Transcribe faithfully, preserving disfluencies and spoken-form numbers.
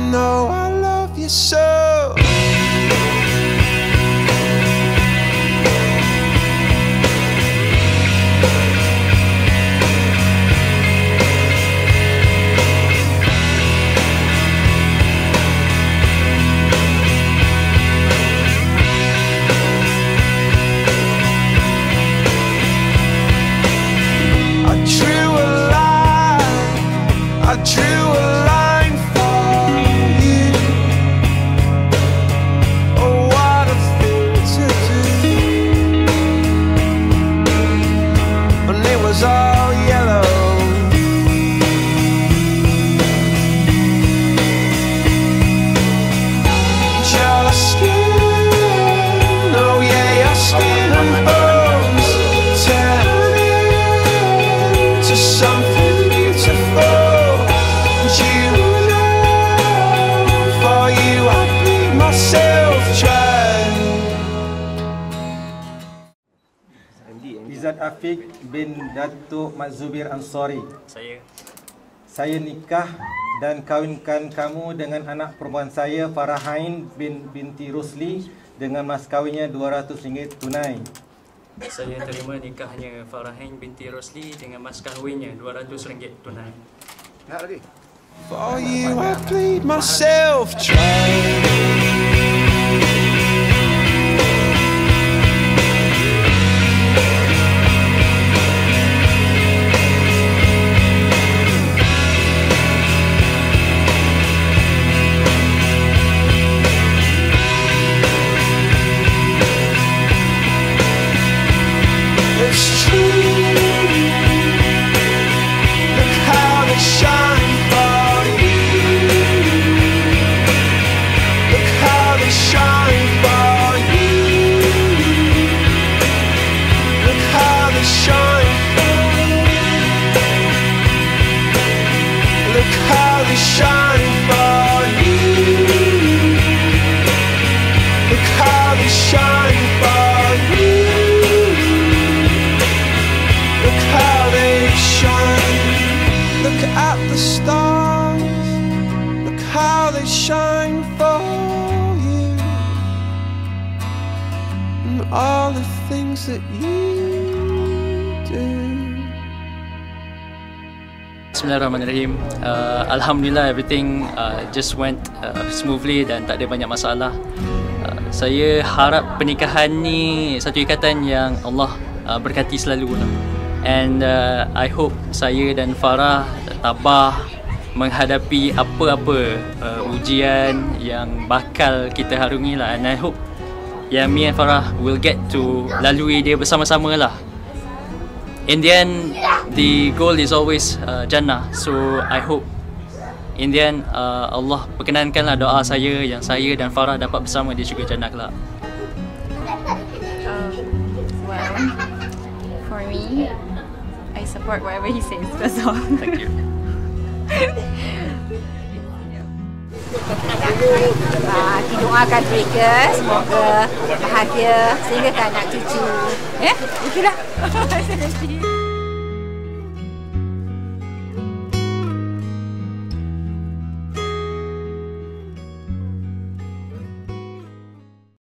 know I love you so. I drew a line for you. Oh, what a thing to do. And it was all yellow. Your skin, oh yeah, your skin and bones turn into something beautiful. Izzat Afiq bin Datuk Mat Zubir Ansari. Saya. Saya nikah dan kawinkan kamu dengan anak perempuan saya, Farahain bin binti Rosli, dengan mas kawinnya dua ratus ringgit tunai. Saya terima nikahnya Farahain binti Rosli dengan mas kahwinnya dua ratus ringgit tunai. Nak lagi? For you I bleed myself dry. All the things that you do. Bismillahirrahmanirrahim. Uh, Alhamdulillah, everything uh, just went uh, smoothly dan tak ada banyak masalah. Uh, saya harap pernikahan ni satu ikatan yang Allah uh, berkati selalu lah. And uh, I hope saya dan Farah tabah menghadapi apa-apa uh, ujian yang bakal kita harungi lah. And I hope yang me and Farah will get to lalui dia bersama-sama lah. In the end, the goal is always uh, Jannah. So I hope in the end uh, Allah perkenankanlah doa saya yang saya dan Farah dapat bersama di syurga Jannah kelak. Um, well, for me, I support whatever he says. That's all. Thank you. Ah, kita doakan mereka semoga bahagia sehingga ke anak cucu. Eh, itulah.